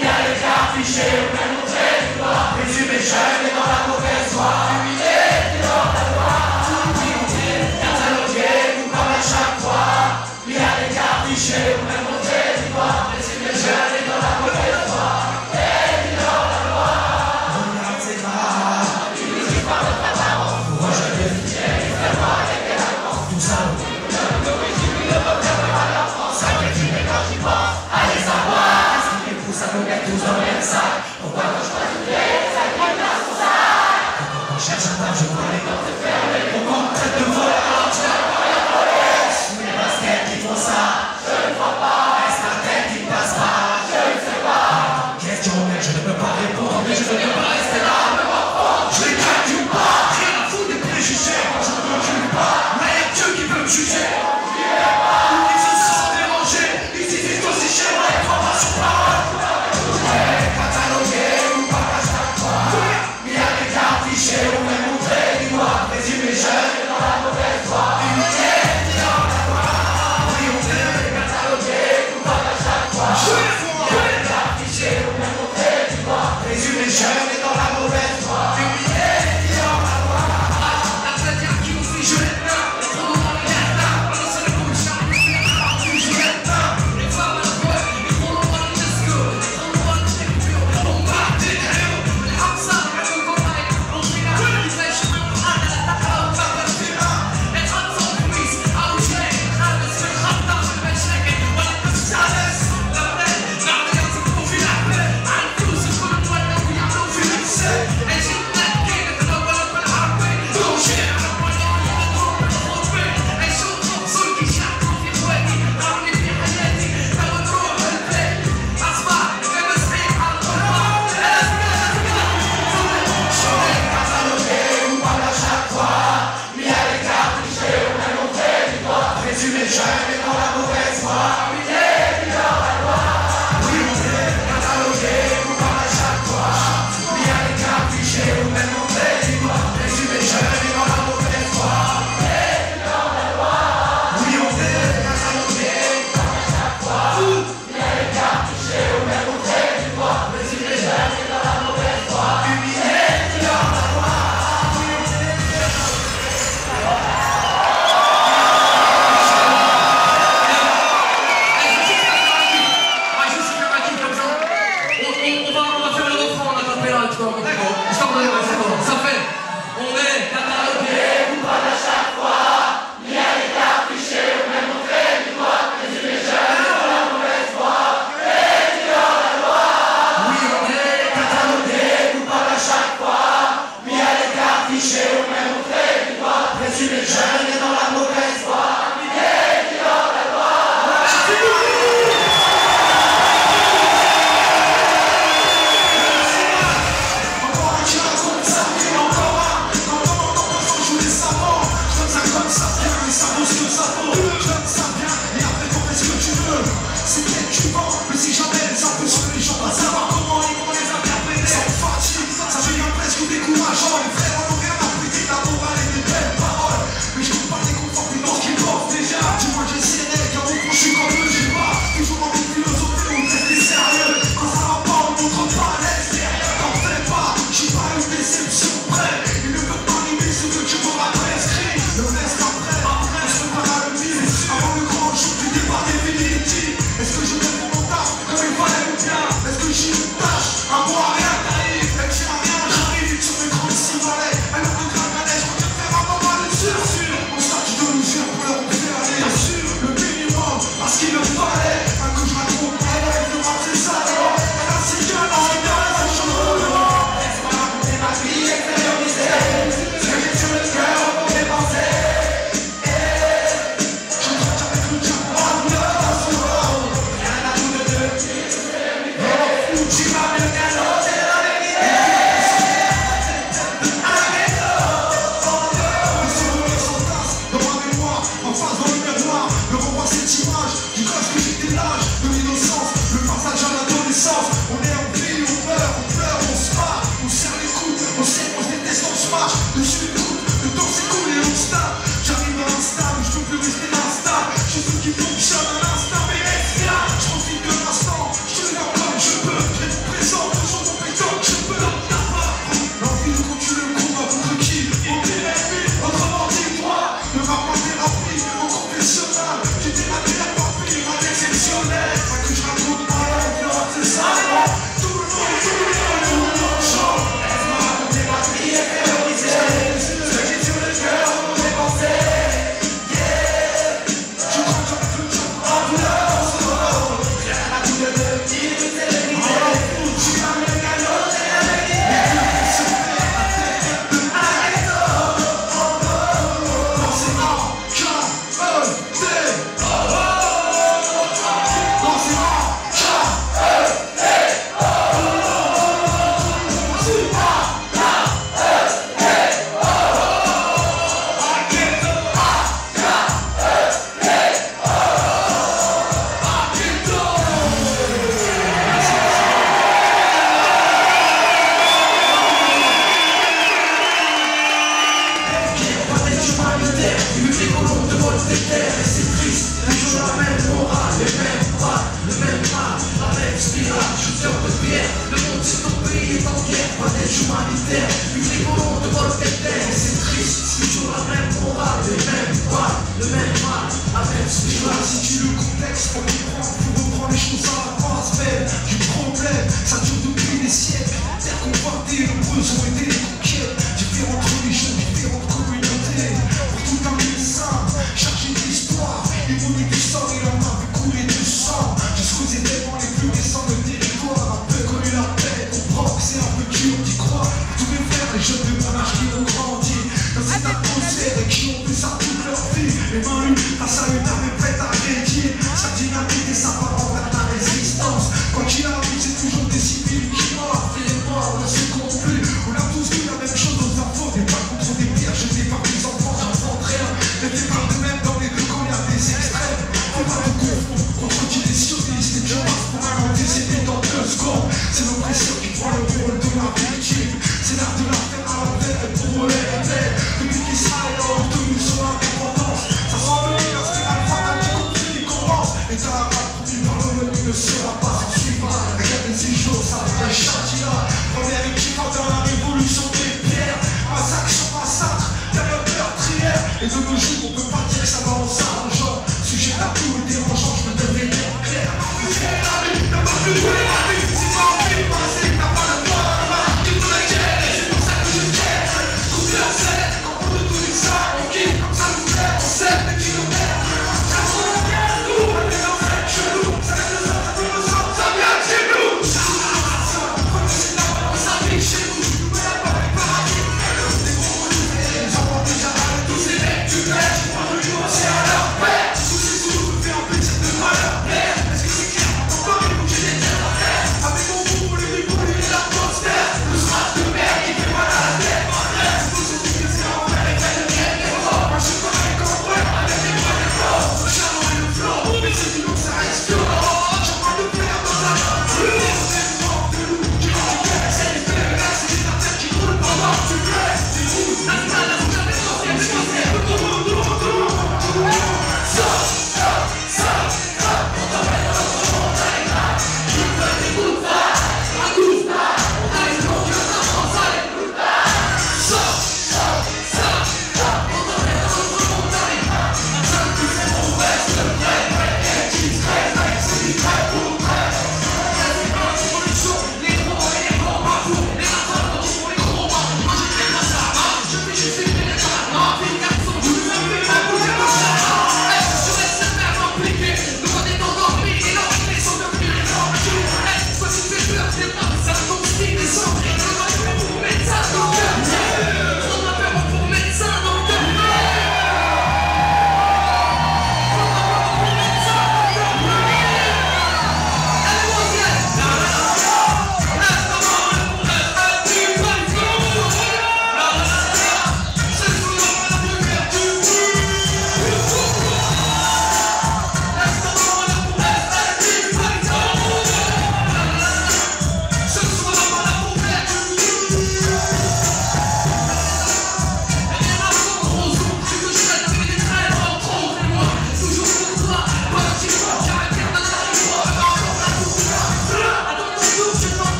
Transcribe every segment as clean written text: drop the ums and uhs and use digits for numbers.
Il y a les gars affichés au même territoire. Présumé jeune et dans la mauvaise voie. Humilié et dans la loi. Catalogué, coupable à chaque fois. Il y a les gars affichés au même territoire. Présumé jeune et dans la mauvaise voie. Et dans la loi. Regarde ses bras. Tu nous dis pas de ta parole. Pour un jeune de fidèle, fais-moi avec les vacances. Tout ça. Allez savoir, est-ce qu'il les pousse à nous mettre tous dans le même sac? Pourquoi quand je vois toutes les acquis dans son sac? Quand on cherche un table, je vois les portes fermées. Pourquoi on me traite de voleur alors que je n'ai pas la police? Tous les baskets qui font ça, je ne crois pas. Est-ce la tête qui ne passe pas? Je ne sais pas. Question mais je ne peux pas répondre, mais je ne peux pas rester là. Je les craque ou pas? Rien à foutre des préjugés. Je ne me juge pas, mais il y a Dieu qui peut me juger. Qui fonctionne à l'instant, mais reste là. Je profite de l'instant, je te le donne comme je peux. Si tu le contexte pour comprendre, faut reprendre les choses à la base même du problème, ça dure depuis des siècles. Terre confortée, le besoin et des conquêtes. Différentes religions, différentes communautés. Pour tout un lieu simple, chargé d'histoire. Ironie du sort, il en a vu couler du sang. Jusqu'aux événements les plus récents de territoire. Un peu connu la paix, comprends que c'est un peu dur d'y croire. Tous mes frères, les jeunes de mon âge qui ont grandi dans cette atmosphère et qui ont fait ça toute leur vie. Les mains lues, face à une arme prête à dédier. Sa dynamite et sa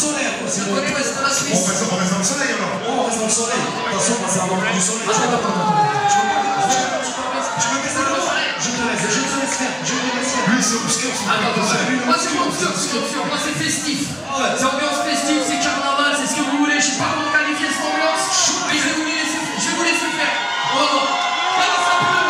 soleil, c'est bon. On reste dans la Suisse. On reste dans le soleil alors. On reste dans le soleil. Attention, c'est un moment du soleil. Tu me laisses faire. Je te laisse faire. Lui, c'est obscur. Moi, c'est pas obscur. Moi, c'est festif. C'est ambiance festive, c'est carnaval, c'est ce que vous voulez. Je sais pas comment qualifier cette ambiance. Mais je vais vous laisser faire. Oh, balance un peu.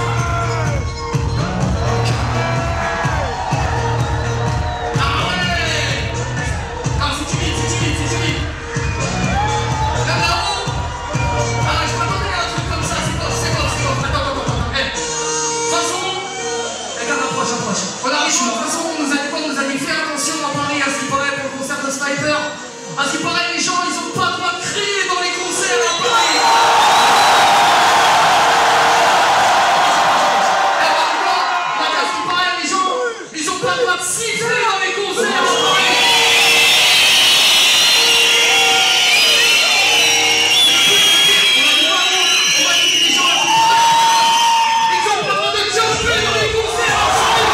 À ce qui paraît, les gens, ils ont pas le droit de crier dans les concerts à Paris. Et à ce qui paraît, les gens, ils ont pas le droit de siffler dans les concerts à Paris. On va dire les gens, ils ont pas le droit de jumper dans les concerts à Paris.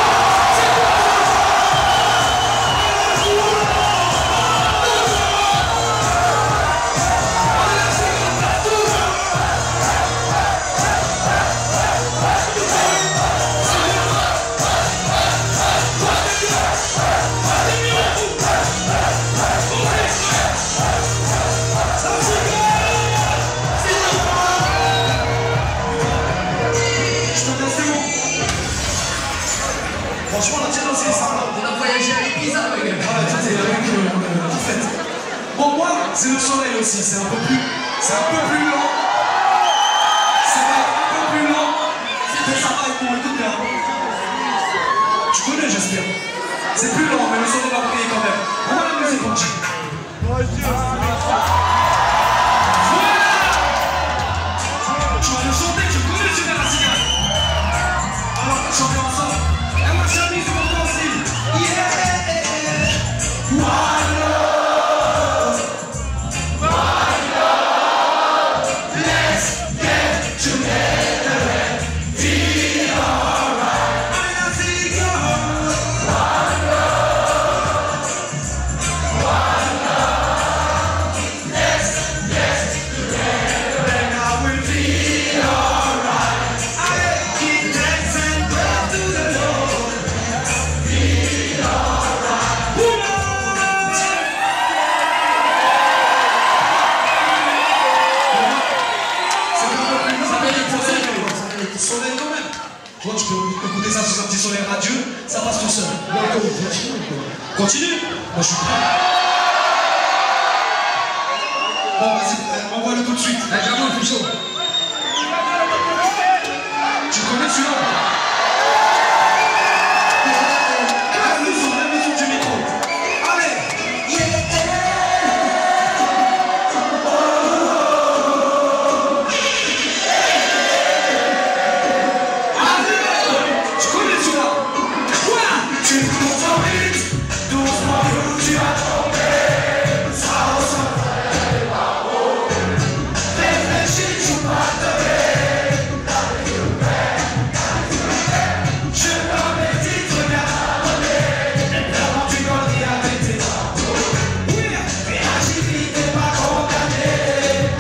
Franchement, la tienne, c'est ça. On a voyagé avec Pisa, les gars. En fait. Bon, moi, c'est le soleil aussi. C'est un peu plus lent. Ça va être un peu plus lent. Mais ça va être bon. Écoute bien. Tu connais, j'espère. C'est plus lent, mais le soleil va briller quand même. On va la musique, on dit. Tu vas le chanter, tu connais Super la cigale. Alors, on chante ensemble. Et moi, j'ai mis sur mon aussi. Yeah! One love! One love! Let's get together and feel alright. I see you. One love! One love! Let's get together and I will feel alright. I keep dancing back to the Lord. Feel alright. Soleil quand même. Toi, tu peux écouter ça sur un petit soleil radieux, ça passe tout seul. Continue. Moi, je suis prêt. Bon, vas-y, envoie-le tout de suite. J'avoue, il fait chaud. Tu connais celui-là? La maison du micro. Allez. Yeah. Tu connais celui-là? Tu cours en vite, doucement où tu vas tomber. Ça ressemble à des barreaux. Réfléchis, tu vas te je t'en dit, regarde, évidemment tu grandis avec tes barreaux. Oui, réagis vite et pas condamné.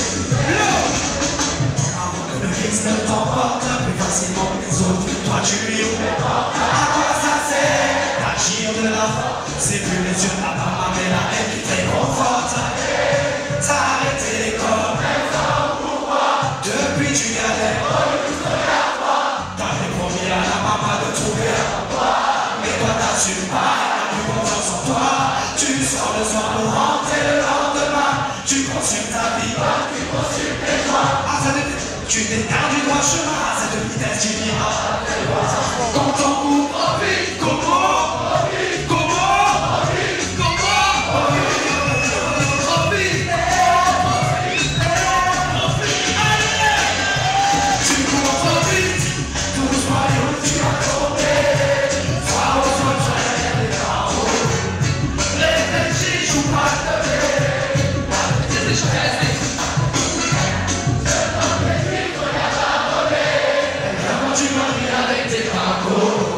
Avant que le Christ ne t'emporte plus facilement que les autres, toi tu lui ouvres les portes. À quoi ça sert d'agir de la force? C'est plus les yeux de la maman, mais la haine qui te réconforte. T'as arrêté l'école, depuis tu galères. T'avais promis à la maman de trouver un emploi, mais toi t'assumes pas, t'as plus confiance en toi. Tu sors le soir pour rentrer le lendemain. Tu consumes ta vie, tu consumes tes joies. Tu t'éteins du droit chemin à cette vitesse tu diras. Quand on coupe, comment? Tu m'as mis avec tes parcours.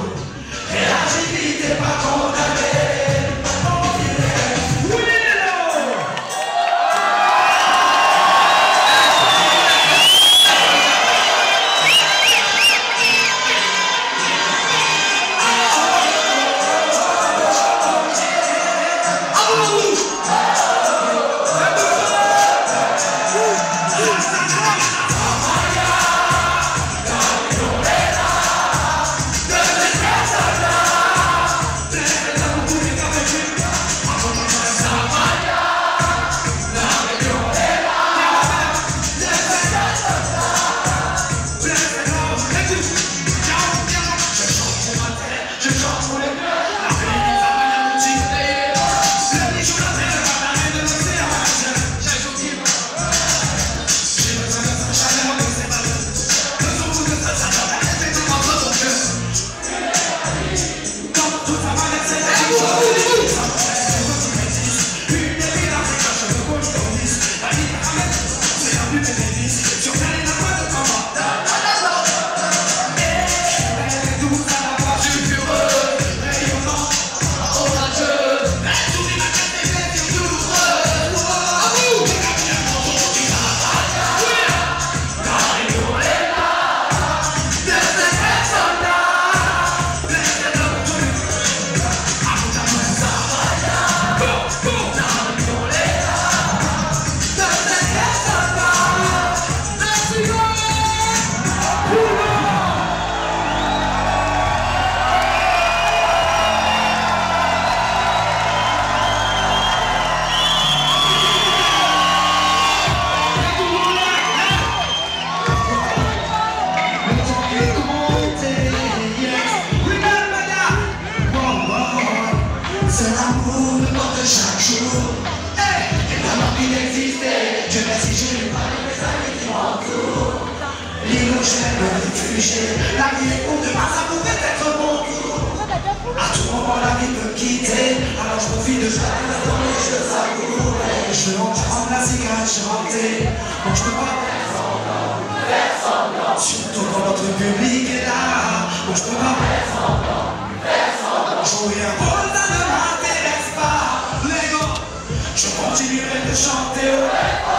merci, je n'ai pas mes amis qui m'entourent. L'île où j'aime me réfugier, la vie est courte, demain ça pourrait être mon tour. À tout moment la vie peut me quitter, alors je profite de chaque instant et je savoure. Je veux entendre la cigarette chanter, donc je peux pas faire semblant. Surtout quand notre public est là, donc je peux pas faire semblant. Jouer un rôle, ça ne m'intéresse pas. Lego, je continuerai de chanter au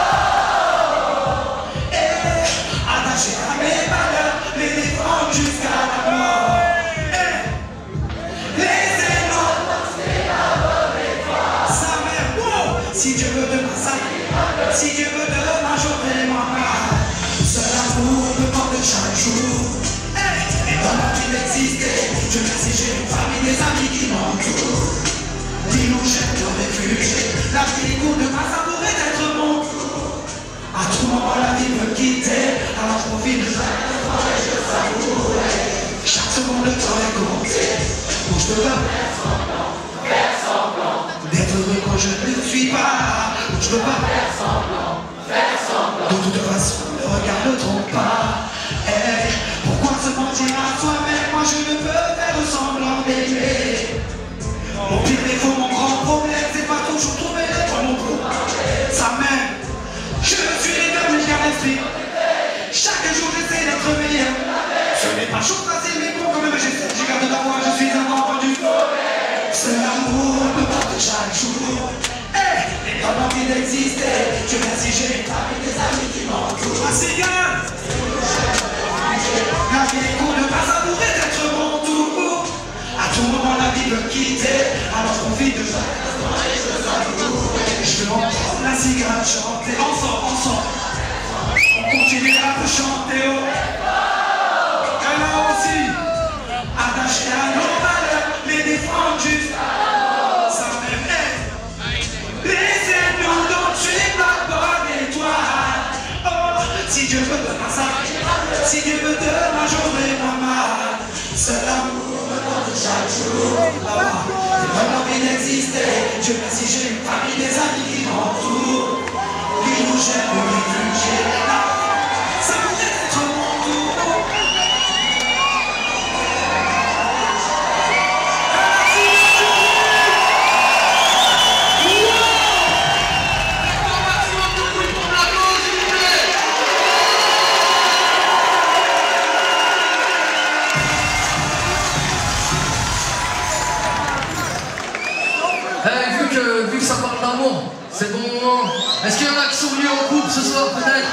et attaché à mes valeurs, les défendre jusqu'à la mort. Si Dieu veut demain, ça ira. Si Dieu veut demain, j'aurai ma part. Seul amour me porte chaque jour. Et dans ma vie d'exister, Dieu merci, j'ai une famille, des amis qui m'entourent. L'île où j'aime me réfugier, la vie est courte, demain, ça pourrait être mon tour. À tout moment, la vie peut me quitter, alors je profite de chaque instant et je savoure. Chaque seconde, le temps est compté. Donc je peux pas faire semblant. D'être heureux quand je ne le suis pas. Je veux pas faire semblant. De toute façon, le regard ne trompe pas. Hey, pourquoi se mentir à soi-même? Moi je ne peux faire semblant d'aimer. Mon pire défaut, mon grand problème, c'est pas toujours trouver les bons mots. Ça même, je suis les deux, mais je garde l'esprit. Chaque jour j'essaie d'être meilleur. Ce n'est pas chose facile, mais bon quand même j'essaie. Je garde la voix, je suis un enfant du seul amour me porte chaque jour. Et dans l'envie d'exister, Dieu merci, j'ai une famille, des amis qui m'entourent. La cigale, la vie est courte, demain ça pourrait être mon tour. À tout moment la vie peut me quitter, alors je profite de chaque instant et je savoure. Je veux entendre la cigale chanter. Ensemble, on continuera de chanter haut. Et là aussi, attaché à nos valeurs, les défendre jusqu'à ça même est. Laissez-nous donc suivre la bonne étoile. Oh, si Dieu veut demain ça, si Dieu veut demain j'aurai ma mal. Seul amour me porte chaque jour. C'est pas l'envie d'exister. Dieu merci, j'ai une famille, des amis qui m'entourent. L'île où j'aime me réfugier, ça pourrait être mon tour. Vu que ça parle d'amour, c'est bon moment. Est-ce qu'il y en a qui sont venus en couple ce soir peut-être?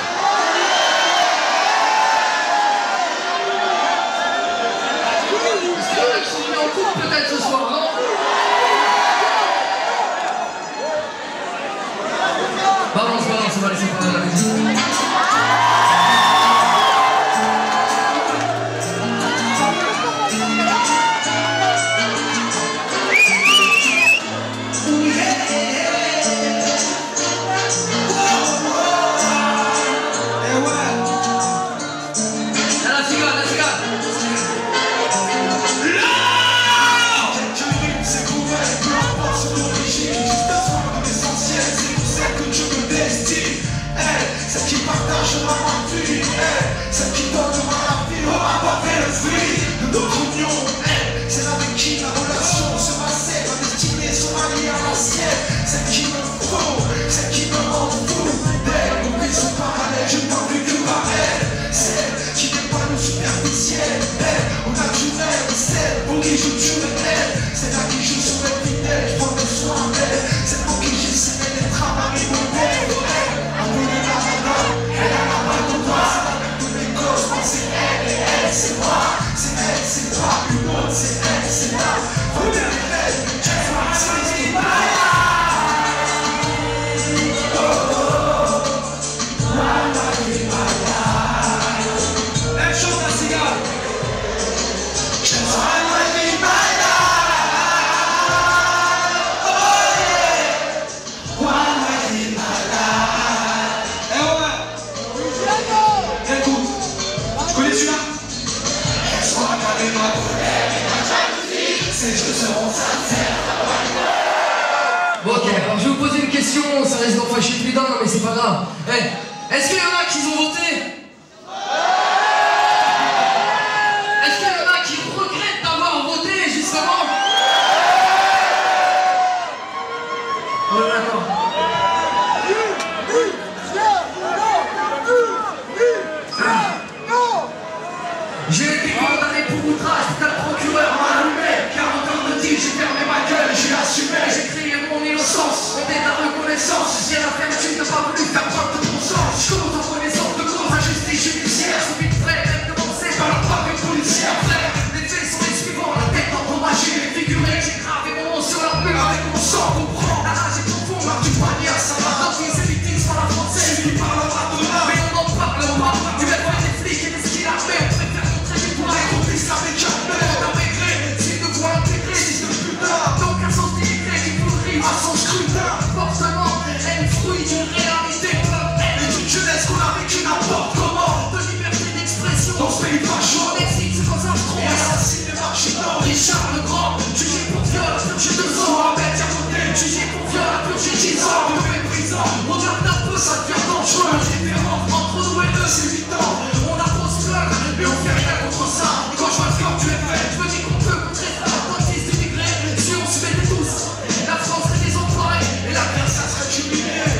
Est-ce qu'il y en a qui sont venus en couple peut-être ce soir, non? Balance, on va laisser parler la musique. Celle qui donnera la vie aura porté le fruit de notre union. C'est avec qui la relation sera saine, ma destinée sera liée à la sienne. Celle qui me faut, celle qui me rend fou. Dès qu'on puisse se parler, je n'en plus que par elle. Celle qui n'est pas le superficiel. On a du rêve, celle pour qui je tue elle. C'est là qui je serai fidèle, je prendrai soin d'elle. C'est pour qui j'essaierai d'être un mari modèle. Elle a la main pour toi. C'est elle et elle, c'est moi. C'est elle, c'est toi. Une autre, c'est elle, c'est moi. Première elle, c'est moi. Oh, oh, oh. Elle chante la cigale. Bon, ok, alors je vais vous poser une question, ça risque d'en moi je suis plus d'un, mais c'est pas grave. Eh, est-ce qu'il y en a qui ont voté? Est-ce qu'il y en a qui regrettent d'avoir voté, justement? Oh, d'accord. J'ai été condamné pour outrage, putain le procureur m'a allumé. 40 ans de deal, j'ai fermé ma gueule, j'ai assumé. J'ai crié mon innocence, on est la reconnaissance. J'ai la fermeture de pas voulu faire preuve de bon sens. Je compte en connaissance de cause, injustice judiciaire. C'est vite prêt, même commencé par la part policière. Frère, les faits sont les suivants, la tête endommagée, les figurés. J'ai gravé mon nom sur la plume avec mon sang, comprend. La rage est profonde, marque du panier à Saint-Martin. C'est victime, c'est pas la française, qui parle pas de là. Mais on n'en parle pas, du même pas des flics et des skis armés. On préfère pour les complices avec jamais dans mes grés, c'est de quoi intégrer, fils de putain. Donc un sens d'immigré qui pourrit à son scrutin. Forcément, elle est fruit d'une réalité et d'une jeunesse qu'on a vécu n'importe comment. De liberté d'expression dans ce pays vachement. On excite ce qu'on s'instronce et assassine les marginaux. Richard le Grand, jugé pour viol, purgé 2 ans. Ahmed Diamoté, jugé pour viol, purgé 10 ans. De méprisant, regarde un peu, ça devient dangereux. La différence entre nous et eux, c'est 8 ans. On a trop se plaindre, mais on fait rien contre ça. Et quand je vois le corps tu es fait, je me dis qu'on peut contrer ça. Quand fils d'immigrés, si on se mettait tous, la France serait des employés et la terre ça serait humiliée.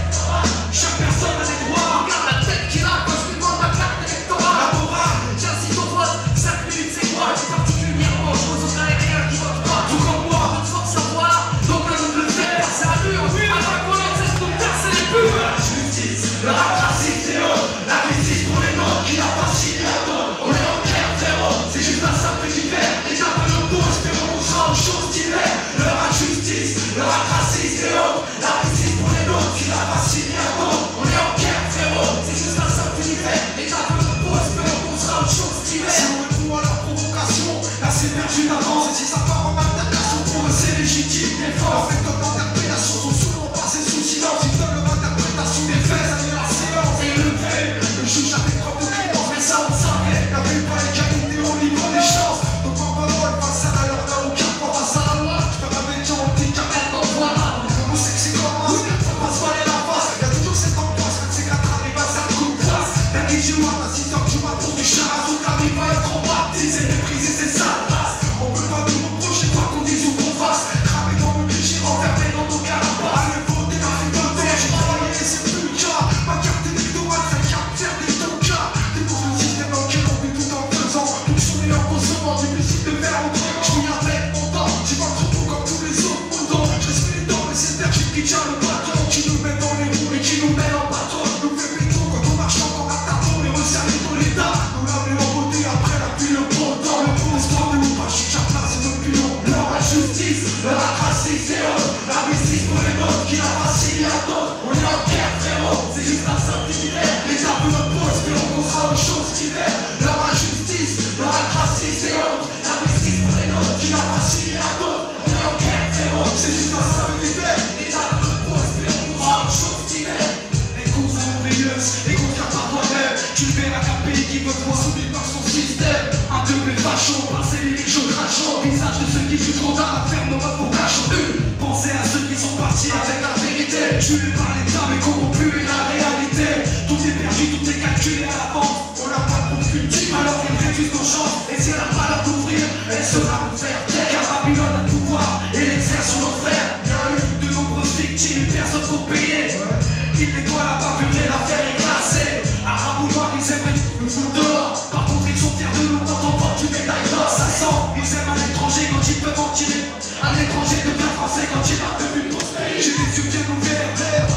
Chaque personne a des droits. Regarde la tête qu'il a quand je lui demande ma carte électorale. La morale, j'insiste au vote, 5 minutes c'est quoi? J'ai particulièrement, je pose aucun aérien qui vote pas. Tout comme moi, de force à voir, donc là je le fais, c'est à mur. À chaque fois on cesse de percer les pubs. La justice, le racisme c'est haut. La justice pour les nôtres qui n'a pas signé à d'autres. On est en guerre frérot, c'est juste un simple hiver. Les gens veulent le beau, espérons qu'on sera aux choses d'hiver. Leur injustice, leur racisme c'est haut. La justice pour les nôtres qui n'a pas signé à d'autres. On est en guerre frérot, c'est juste un simple hiver. Les gens veulent le beau, espérons qu'on sera aux choses d'hiver. Si on répond à leur provocation, là c'est perdu d'avance. Et si ça part en altercation, pour eux c'est légitime. Les forces, les méthodes d'interprétation sont souvent passées sous silence. Ils donnent leur interprétation des faits, ça met la séance. Et le fait, le juge a fait preuve de clémence, mais ça on savait. Y'avait pas les qualités au niveau des chances. Donc en parole, face à l'heure, n'a aucun point face à la loi. Je peux pas mettre en petit carnet dans le voilà. On sait que c'est comme ça passe pas la face. Y'a toujours cette angoisse, même c'est qu'à arrive à ça coup de place. T'as qui joue à 6 heures du matin pour du char à tout arrive à être traumatisé, méprisé, c'est ça la race. On peut pas nous reprocher quoi qu'on dise ou qu'on fasse. Cramer dans le cliché, enfermé dans nos carapaces. Allez voter dans les deux terres, j'ai travaillé et c'est plus le cas. Ma carte électorale, ça capture des deux cas. T'es pour le système dans lequel on vit tout en faisant. Tout sonner en consommant du musique de verre au truc. Je m'y avec mon temps, j'y vois trop tôt comme tous les autres moutons. Je respecte les dents, mais c'est le terre qui tient le bâton. Qui nous met dans les roues et qui nous met en bateau. Nous fait pétro quand on marche encore à tâton. Les resserre les dans l'état. Nous l'avons en beauté après la pluie, le beau temps. Le bon sport de nous pas, je suis déjà placé depuis longtemps. Leur injustice, leur racisme c'est eux. La justice pour les nôtres qui n'a pas signé à d'autres. On est en guerre frérot, c'est juste un simple hiver. Les arbres me posent, mais on sera aux choses d'hiver. Leur injustice, leur racisme c'est eux. La justice pour les nôtres qui n'a pas signé à d'autres. On est en guerre frérot, c'est juste un simple hiver. Les arbres me posent, mais on sera aux choses d'hiver. Les causes sont merveilleuses, les causes qu'à part toi-même. Tu le verras qu'un pays qui veut voir soumis par son système. Un de mes fachos, passer les riches crachons. Visage de ceux qui jouent trop tard à faire nos meufs au cachot. Pensez à ceux qui sont partis avec la vérité. Tués par l'État mais corrompus et la réalité. Tout est perdu, tout est calculé à l'avance. On n'a pas de profil, alors elle réduit nos chances. Et si elle a pas l'heure d'ouvrir, elle sera nous faire taire. Car Babylone a le pouvoir et l'exerce sur nos frères. Il y a eu de nombreuses victimes et personne pour payer. Il nettoie la bavure et l'affaire est classée. Arabes ou noirs, ils aiment nous foutre dehors. Par contre, ils sont fiers de nous quand on porte une médaille d'or. Ça sent, ils aiment à l'étranger quand ils peuvent en tirer. À l'étranger devient français quand il a devenu prospère. J'ai des yeux bien ouverts,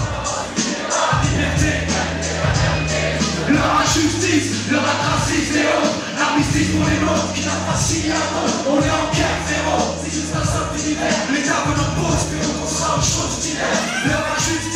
la liberté. Leur injustice, leur racisme et autres. L'armistice pour les nôtres qui n'a pas signé à d'autres. On est en guerre frérot, c'est juste un simple univers. L'État veut notre pause, mais on sera aux choses d'hiver. Leur injustice.